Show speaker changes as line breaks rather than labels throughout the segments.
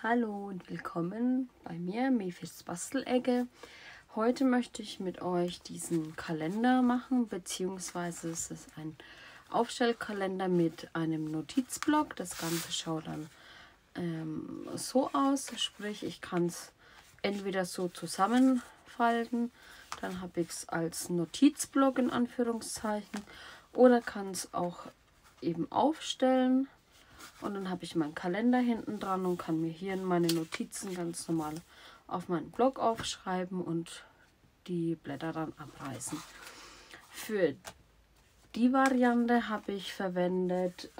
Hallo und willkommen bei mir, Mefis Bastelecke. Heute möchte ich mit euch diesen Kalender machen, beziehungsweise es ist ein Aufstellkalender mit einem Notizblock. Das Ganze schaut dann so aus, sprich ich kann es entweder so zusammenfalten, dann habe ich es als Notizblock in Anführungszeichen, oder kann es auch eben aufstellen. Und dann habe ich meinen Kalender hinten dran und kann mir hier meine Notizen ganz normal auf meinen Blog aufschreiben und die Blätter dann abreißen. Für die Variante habe ich verwendet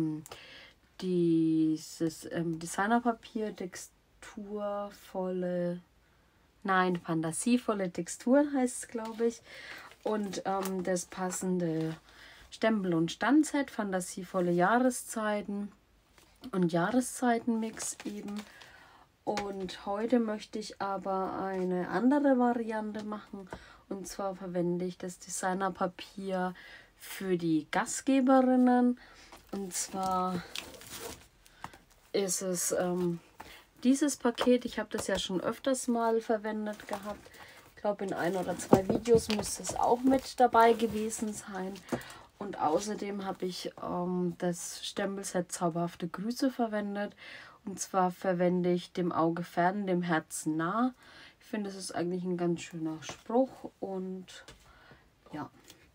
dieses Designerpapier, fantasievolle Texturen heißt es, glaube ich. Und das passende Stempel- und Standset, fantasievolle Jahreszeiten und Jahreszeitenmix eben. Und heute möchte ich aber eine andere Variante machen. Und zwar verwende ich das Designerpapier für die Gastgeberinnen. Und zwar ist es dieses Paket. Ich habe das ja schon öfters mal verwendet gehabt. Ich glaube, in 1 oder 2 Videos müsste es auch mit dabei gewesen sein. Und außerdem habe ich das Stempelset Zauberhafte Grüße verwendet. Und zwar verwende ich dem Auge fern, dem Herzen nah. Ich finde, das ist eigentlich ein ganz schöner Spruch. Und ja,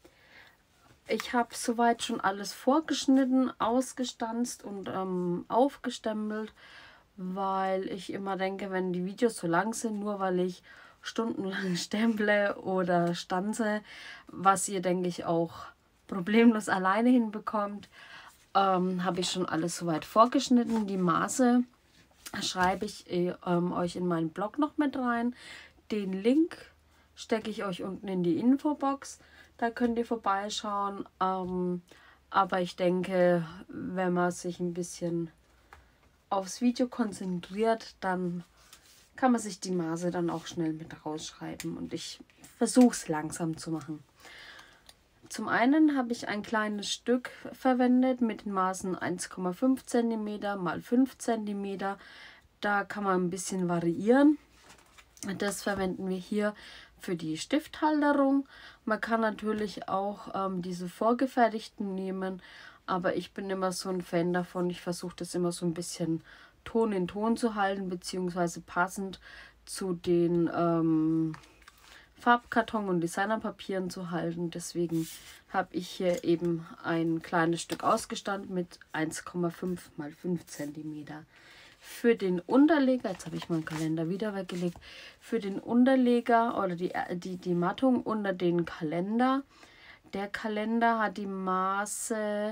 ich habe soweit schon alles vorgeschnitten, ausgestanzt und aufgestempelt, weil ich immer denke, wenn die Videos so lang sind, nur weil ich stundenlang stemple oder stanze, was ihr, denke ich, auch problemlos alleine hinbekommt, habe ich schon alles soweit vorgeschnitten. Die Maße schreibe ich euch in meinen Blog noch mit rein. Den Link stecke ich euch unten in die Infobox. Da könnt ihr vorbeischauen. Aber ich denke, wenn man sich ein bisschen aufs Video konzentriert, dann kann man sich die Maße dann auch schnell mit rausschreiben. Und ich versuche es langsam zu machen. Zum einen habe ich ein kleines Stück verwendet mit den Maßen 1,5 cm mal 5 cm. Da kann man ein bisschen variieren. Das verwenden wir hier für die Stifthalterung. Man kann natürlich auch diese vorgefertigten nehmen, aber ich bin immer so ein Fan davon. Ich versuche das immer so ein bisschen Ton in Ton zu halten, beziehungsweise passend zu den Farbkarton und Designerpapieren zu halten. Deswegen habe ich hier eben ein kleines Stück ausgestanzt mit 1,5 mal 5 cm. Für den Unterleger, jetzt habe ich meinen Kalender wieder weggelegt, für den Unterleger oder die Mattung unter den Kalender. Der Kalender hat die Maße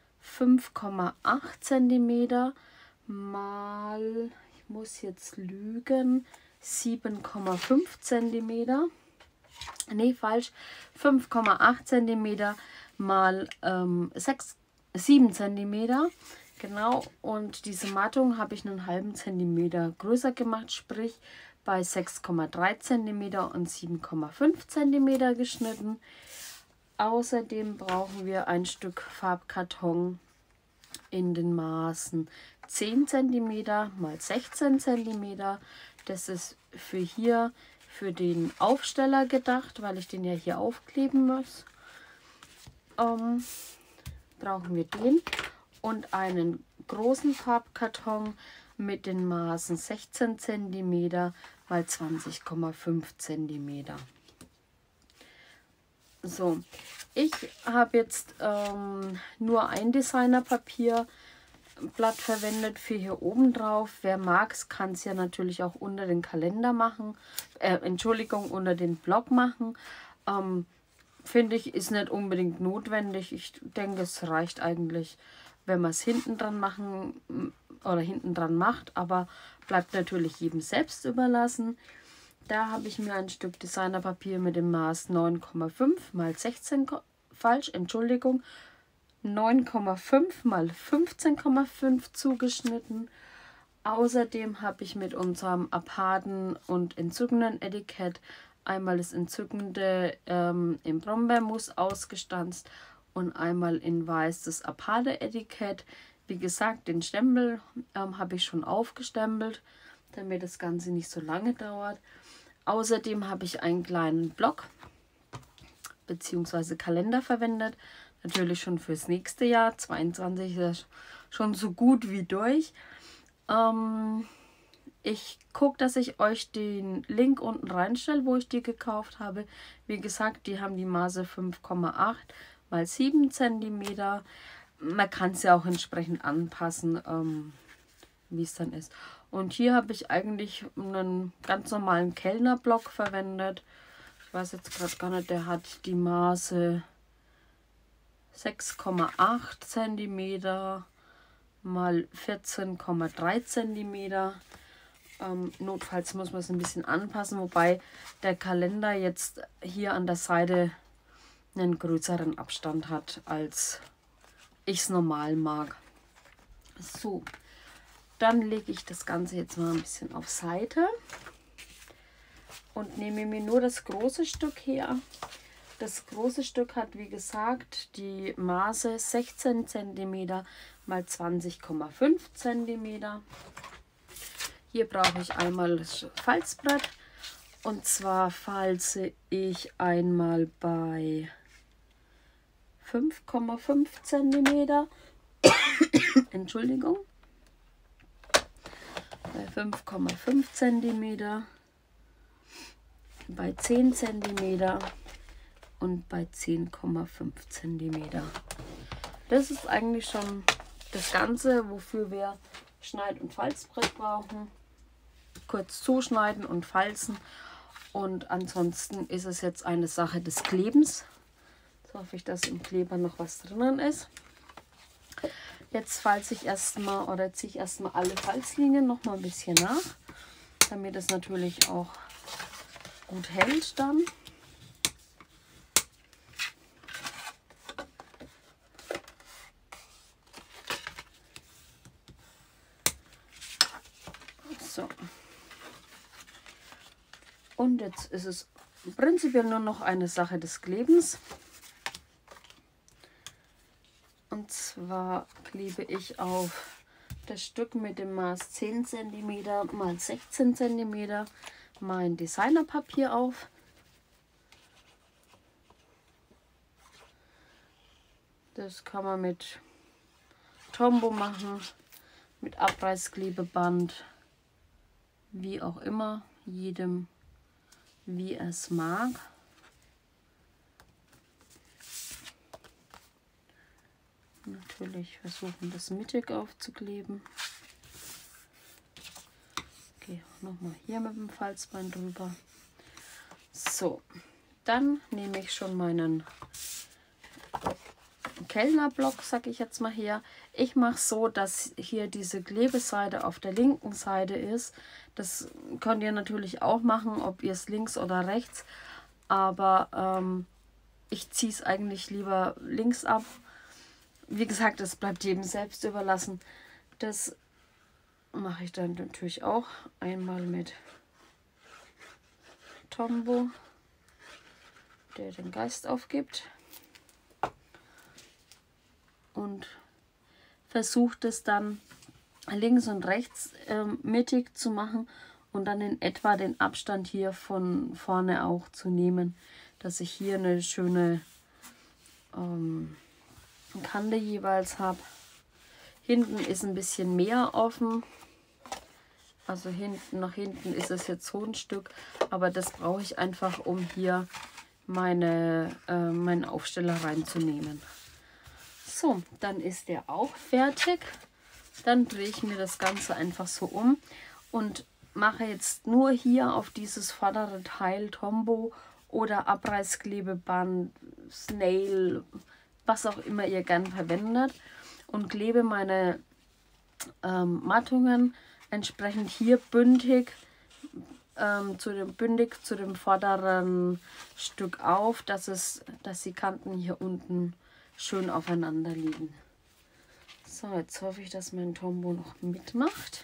5,8 cm mal, ich muss jetzt lügen, 7,5 cm. Nee, falsch. 5,8 cm mal 7 cm. Genau. Und diese Mattung habe ich einen halben Zentimeter größer gemacht, sprich bei 6,3 cm und 7,5 cm geschnitten. Außerdem brauchen wir ein Stück Farbkarton in den Maßen 10 cm mal 16 cm. Das ist für den Aufsteller gedacht, weil ich den ja hier aufkleben muss. Brauchen wir den und einen großen Farbkarton mit den Maßen 16 cm mal 20,5 cm. So, ich habe jetzt nur ein Designerpapierblatt verwendet für hier oben drauf. Wer mag, kann es ja natürlich auch unter den Kalender machen. Unter den Blog machen. Finde ich, ist nicht unbedingt notwendig. Ich denke, es reicht eigentlich, wenn man es hinten dran macht, aber bleibt natürlich jedem selbst überlassen. Da habe ich mir ein Stück Designerpapier mit dem Maß 9,5 mal 16, 9,5 mal 15,5 zugeschnitten. Außerdem habe ich mit unserem aparten und entzückenden Etikett einmal das entzückende in Brombeermus ausgestanzt und einmal in weiß das aparte Etikett. Wie gesagt, den Stempel habe ich schon aufgestempelt, damit das Ganze nicht so lange dauert. Außerdem habe ich einen kleinen Block bzw. Kalender verwendet. Natürlich schon fürs nächste Jahr. 22 ist schon so gut wie durch. Ich gucke, dass ich euch den Link unten reinstelle, wo ich die gekauft habe. Wie gesagt, die haben die Maße 5,8 x 7 cm. Man kann es ja auch entsprechend anpassen, wie es dann ist. Und hier habe ich eigentlich einen ganz normalen Kellnerblock verwendet. Ich weiß jetzt gerade gar nicht, der hat die Maße 6,8 cm mal 14,3 cm. Notfalls muss man es ein bisschen anpassen, wobei der Kalender jetzt hier an der Seite einen größeren Abstand hat, als ich es normal mag. So, dann lege ich das Ganze jetzt mal ein bisschen auf Seite und nehme mir nur das große Stück her. Das große Stück hat, wie gesagt, die Maße 16 cm mal 20,5 cm. Hier brauche ich einmal das Falzbrett, und zwar falze ich einmal bei 5,5 cm. Entschuldigung. Bei 5,5 cm, bei 10 cm und bei 10,5 cm. Das ist eigentlich schon das Ganze, wofür wir Schneid- und Falzbrett brauchen. Kurz zuschneiden und falzen. Und ansonsten ist es jetzt eine Sache des Klebens. Jetzt hoffe ich, dass im Kleber noch was drinnen ist. Jetzt falze ich erstmal oder ziehe ich erstmal alle Falzlinien noch mal ein bisschen nach, damit es natürlich auch gut hält dann. So. Und jetzt ist es prinzipiell nur noch eine Sache des Klebens. Und zwar klebe ich auf das Stück mit dem Maß 10 cm mal 16 cm mein Designerpapier auf. Das kann man mit Tombow machen, mit Abreißklebeband, wie auch immer, jedem wie er es mag. Natürlich versuchen, das mittig aufzukleben. Okay, nochmal hier mit dem Falzbein drüber. So, dann nehme ich schon meinen Kellnerblock, sage ich jetzt mal her. Ich mache so, dass hier diese Klebeseite auf der linken Seite ist. Das könnt ihr natürlich auch machen, ob ihr es links oder rechts. Aber ich ziehe es eigentlich lieber links ab. Wie gesagt, das bleibt jedem selbst überlassen. Das mache ich dann natürlich auch einmal mit Tombow, der den Geist aufgibt. Und versucht es dann links und rechts mittig zu machen und dann in etwa den Abstand hier von vorne auch zu nehmen, dass ich hier eine schöne Kante jeweils habe. Hinten ist ein bisschen mehr offen, also nach hinten ist es jetzt so ein Stück, aber das brauche ich einfach, um hier meinen Aufsteller reinzunehmen. So, dann ist der auch fertig. Dann drehe ich mir das Ganze einfach so um und mache jetzt nur hier auf dieses vordere Teil Tombow oder Abreißklebeband, Snail, was auch immer ihr gern verwendet, und klebe meine Mattungen entsprechend hier bündig zu dem vorderen Stück auf, dass die Kanten hier unten schön aufeinander liegen. So, jetzt hoffe ich, dass mein Tombow noch mitmacht.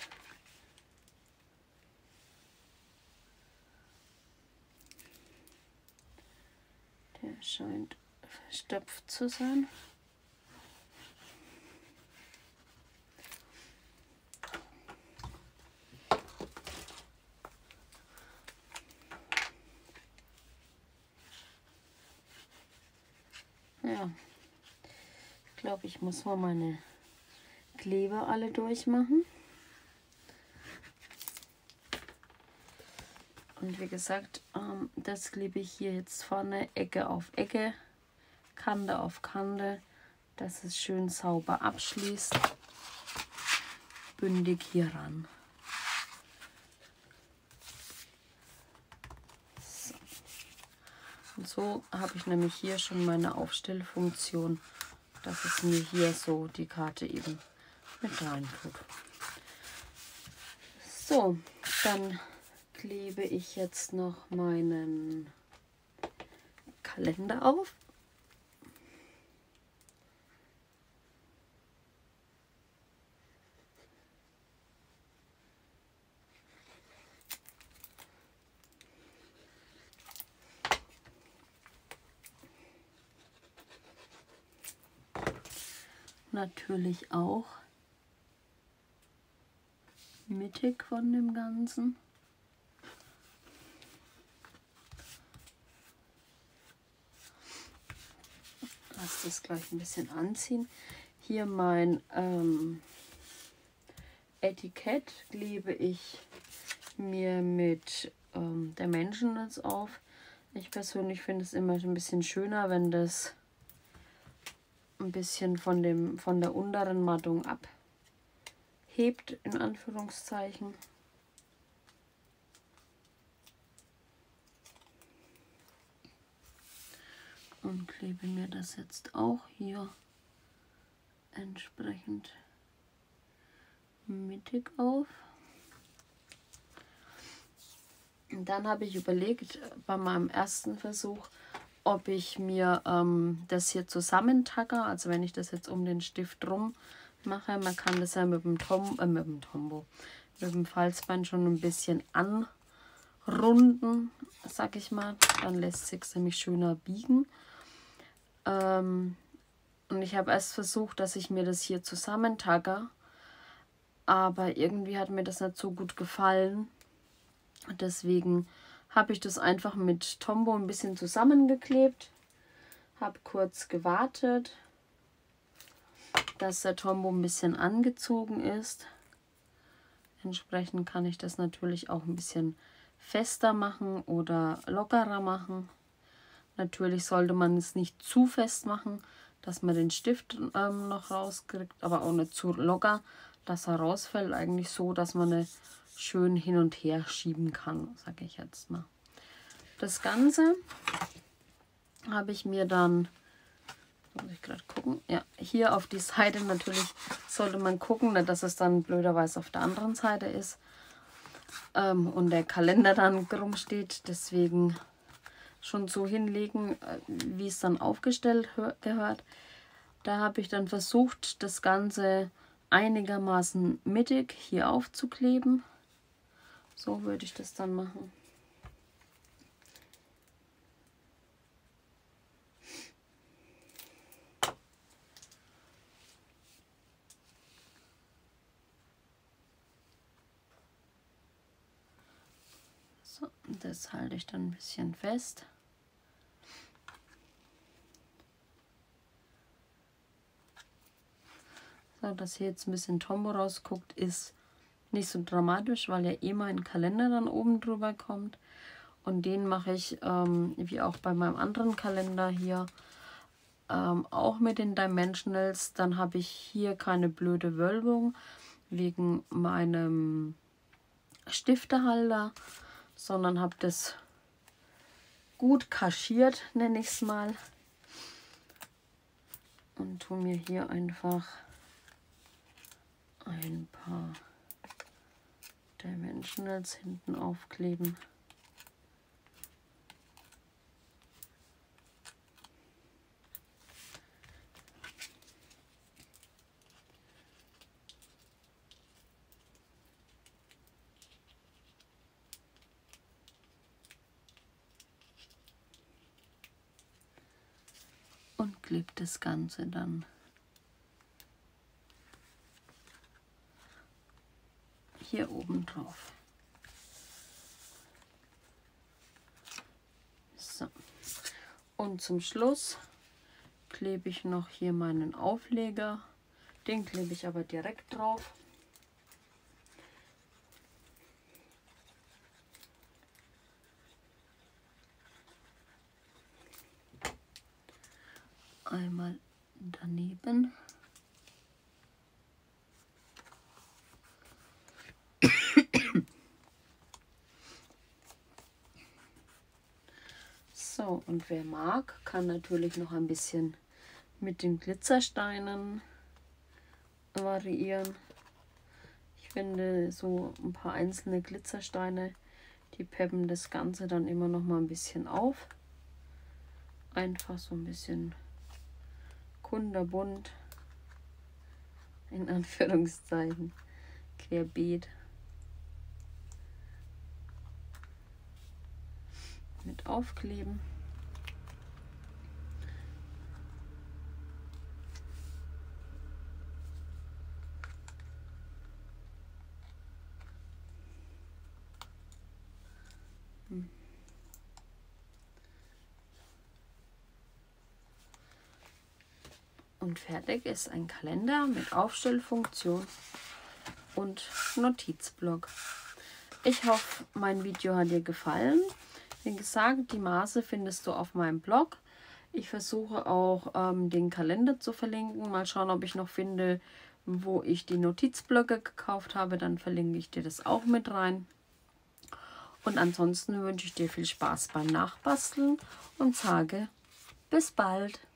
Der scheint verstopft zu sein. Ja, ich glaube, ich muss mal meine Kleber alle durchmachen. Und wie gesagt, das klebe ich hier jetzt vorne Ecke auf Ecke, Kante auf Kante, dass es schön sauber abschließt. Bündig hier ran. So. Und so habe ich nämlich hier schon meine Aufstellfunktion, dass es mir hier so die Karte eben mit rein tut. So, dann klebe ich jetzt noch meinen Kalender auf. Natürlich auch mittig von dem Ganzen. Lass das gleich ein bisschen anziehen. Hier mein Etikett klebe ich mir mit der Dimensionals auf. Ich persönlich finde es immer ein bisschen schöner, wenn das ein bisschen von der unteren Mattung abhebt, in Anführungszeichen. Und klebe mir das jetzt auch hier entsprechend mittig auf. Und dann habe ich überlegt, bei meinem ersten Versuch, ob ich mir das hier zusammentacke, also wenn ich das jetzt um den Stift rum mache. Man kann das ja mit dem Falzbein schon ein bisschen anrunden, sag ich mal. Dann lässt sich es nämlich schöner biegen. Und ich habe erst versucht, dass ich mir das hier zusammentacke, aber irgendwie hat mir das nicht so gut gefallen. Deswegen habe ich das einfach mit Tombow ein bisschen zusammengeklebt, habe kurz gewartet, dass der Tombow ein bisschen angezogen ist. Entsprechend kann ich das natürlich auch ein bisschen fester machen oder lockerer machen. Natürlich sollte man es nicht zu fest machen, dass man den Stift noch rauskriegt, aber auch nicht zu locker, dass er rausfällt. Eigentlich so, dass man es schön hin und her schieben kann, sage ich jetzt mal. Das Ganze habe ich mir dann, muss ich gerade gucken, ja, hier auf die Seite natürlich sollte man gucken, dass es dann blöderweise auf der anderen Seite ist und der Kalender dann krumm steht. Deswegen schon so hinlegen, wie es dann aufgestellt gehört. Da habe ich dann versucht, das Ganze einigermaßen mittig hier aufzukleben. So würde ich das dann machen. So, das halte ich dann ein bisschen fest. So, dass hier jetzt ein bisschen Tombow rausguckt, ist nicht so dramatisch, weil ja eh mein Kalender dann oben drüber kommt. Und den mache ich, wie auch bei meinem anderen Kalender hier, auch mit den Dimensionals. Dann habe ich hier keine blöde Wölbung wegen meinem Stiftehalter, sondern habe das gut kaschiert, nenne ich es mal. Und tue mir hier einfach ein paar Dimensionals hinten aufkleben. Und klebe das Ganze dann hier oben drauf. So. Und zum Schluss klebe ich noch hier meinen Aufleger. Den klebe ich aber direkt drauf. Einmal daneben. So, und wer mag, kann natürlich noch ein bisschen mit den Glitzersteinen variieren. Ich finde, so ein paar einzelne Glitzersteine, die peppen das Ganze dann immer noch mal ein bisschen auf. Einfach so ein bisschen kunterbunt, in Anführungszeichen, querbeet. Mit aufkleben. Und fertig ist ein Kalender mit Aufstellfunktion und Notizblock. Ich hoffe, mein Video hat dir gefallen. Wie gesagt, die Maße findest du auf meinem Blog. Ich versuche auch den Kalender zu verlinken. Mal schauen, ob ich noch finde, wo ich die Notizblöcke gekauft habe. Dann verlinke ich dir das auch mit rein. Und ansonsten wünsche ich dir viel Spaß beim Nachbasteln und sage bis bald.